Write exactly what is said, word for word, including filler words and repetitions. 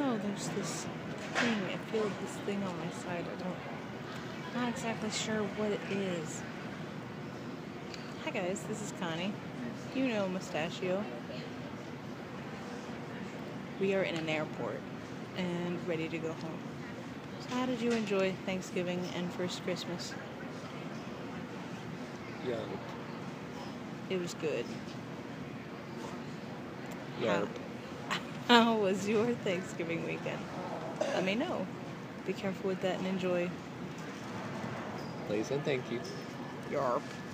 know, there's this thing. I feel this thing on my side. I don't, I'm not exactly sure what it is. Hi guys, this is Connie. You know Mustachio. We are in an airport and ready to go home. So how did you enjoy Thanksgiving and first Christmas? Yarp. It was good. Yarp. How, how was your Thanksgiving weekend? Let me know. Be careful with that and enjoy. Please and thank you. Yarp.